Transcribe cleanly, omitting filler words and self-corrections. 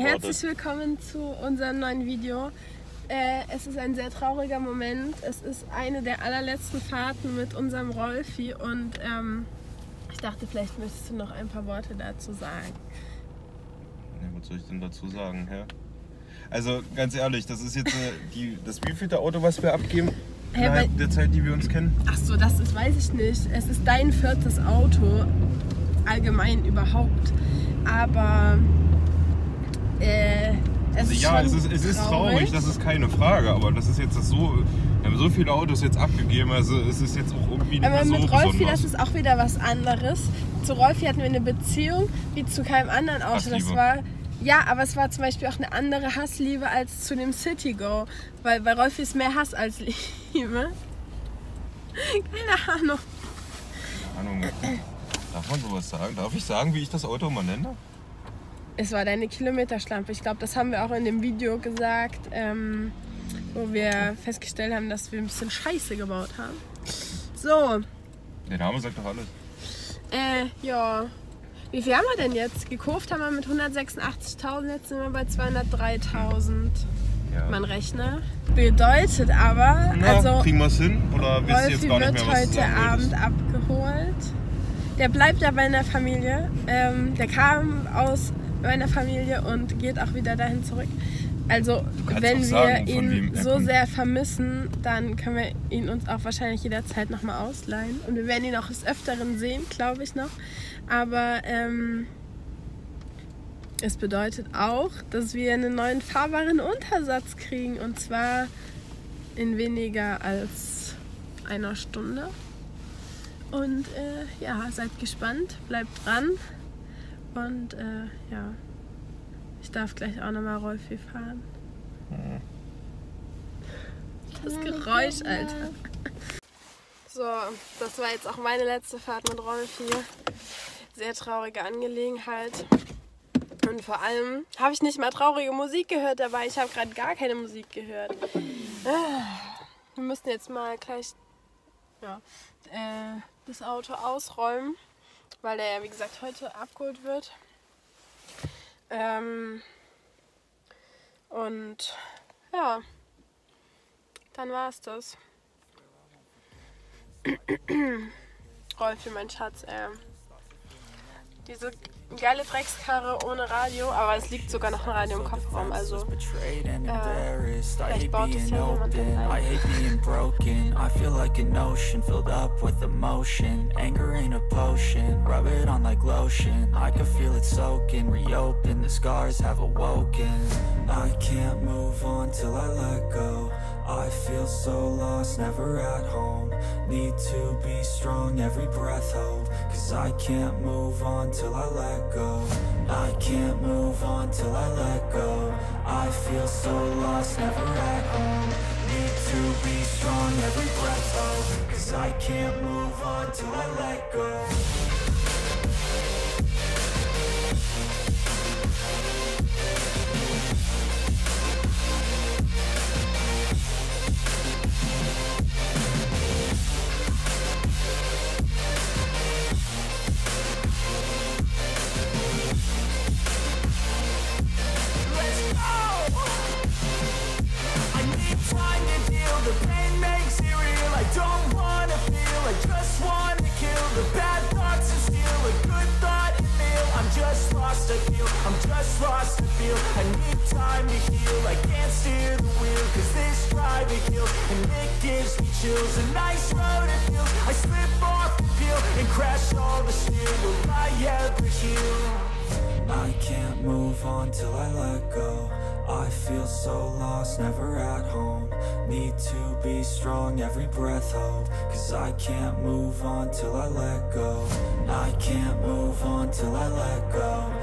Herzlich willkommen zu unserem neuen Video. Es ist ein sehr trauriger Moment. Es ist eine der allerletzten Fahrten mit unserem Rolfi und ich dachte, vielleicht möchtest du noch ein paar Worte dazu sagen. Ja, was soll ich denn dazu sagen, Herr? Also ganz ehrlich, das ist jetzt das wievielte Auto, was wir abgeben innerhalb der Zeit, die wir uns kennen? Ach so, das ist, weiß ich nicht. Es ist dein 4. Auto, allgemein überhaupt. Aber es ist traurig, das ist keine Frage, aber das ist jetzt so, wir haben so viele Autos jetzt abgegeben, also es ist jetzt auch irgendwie nicht mehr so mit Rolfi, besonders. das ist auch wieder was anderes. Zu Rolfi hatten wir eine Beziehung wie zu keinem anderen Auto. Das war, ja, aber es war zum Beispiel auch eine andere Hassliebe als zu dem Citigo, weil bei Rolfi ist mehr Hass als Liebe. Keine Ahnung. Keine Ahnung. Darf man sowas sagen? Darf ich sagen, wie ich das Auto mal nenne? Es war deine Kilometerschlampe. Ich glaube, das haben wir auch in dem Video gesagt, wo wir festgestellt haben, dass wir ein bisschen Scheiße gebaut haben. So. Der Name sagt doch alles. Ja. Wie viel haben wir denn jetzt? Gekauft haben wir mit 186.000, jetzt sind wir bei 203.000. Ja. Man rechnet. Bedeutet aber, kriegen wir es hin? Oder wisst ihr jetzt gar nicht mehr, was heute Abend abgeholt. Der bleibt ja bei einer Familie. Der kam aus meiner Familie und geht auch wieder dahin zurück. Also wenn wir ihn so sehr vermissen, dann können wir ihn uns auch wahrscheinlich jederzeit nochmal ausleihen. Und wir werden ihn auch des Öfteren sehen, glaube ich noch. Aber es bedeutet auch, dass wir einen neuen fahrbaren Untersatz kriegen. Und zwar in weniger als einer Stunde. Und ja, seid gespannt, bleibt dran. Und ja, ich darf gleich auch nochmal Rolfi fahren. Das Geräusch, Alter. So, das war jetzt auch meine letzte Fahrt mit Rolfi. Sehr traurige Angelegenheit. Und vor allem habe ich nicht mal traurige Musik gehört dabei. Ich habe gerade gar keine Musik gehört. Wir müssen jetzt mal gleich das Auto ausräumen, weil der ja wie gesagt heute abgeholt wird. Und ja, dann war's das. Rolfi, mein Schatz, diese geile Dreckskarre ohne Radio, aber es liegt sogar noch ein Radio im Kofferraum, also vielleicht baut es ja jemand ein. I hate being broken, I feel like an ocean filled up with emotion. Anger ain't a potion, rub it on like lotion. I can feel it soaking, reopen, the scars have awoken. I can't move on till I let go. I feel so lost, never at home. Need to be strong, every breath hold. Cause I can't move on till I let go. I can't move on till I let go. I feel so lost, never at home. Need to be strong, every breath hold. Cause I can't move on till I let go. I'm just lost to feel. I need time to heal. I can't steer the wheel, cause this drive it kills. And it gives me chills. A nice road it feels. I slip off the peel and crash all the steel. Will I ever heal? I can't move on till I let go. I feel so lost, never at home. Need to be strong, every breath hold. Cause I can't move on till I let go. I can't move on till I let go.